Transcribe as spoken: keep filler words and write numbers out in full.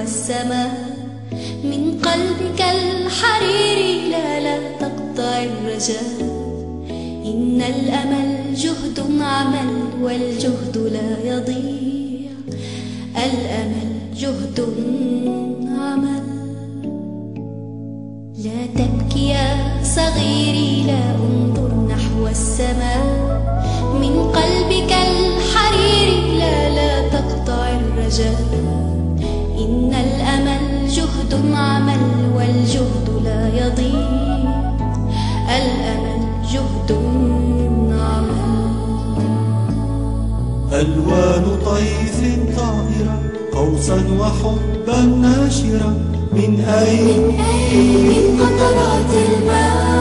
السماء. من قلبك الحريري لا لا تقطع الرجاء. إن الأمل جهد عمل والجهد لا يضيع. الأمل جهد عمل. لا تبكي يا صغيري لا انظر نحو السماء. من قلبك الحريري لا لا تقطع الرجاء. إن الأمل جهد عمل والجهد لا يضيع. الأمل جهد عمل. ألوان طيف طائرة قوسا وحبا ناشرا. من أين؟ من قطرات الماء.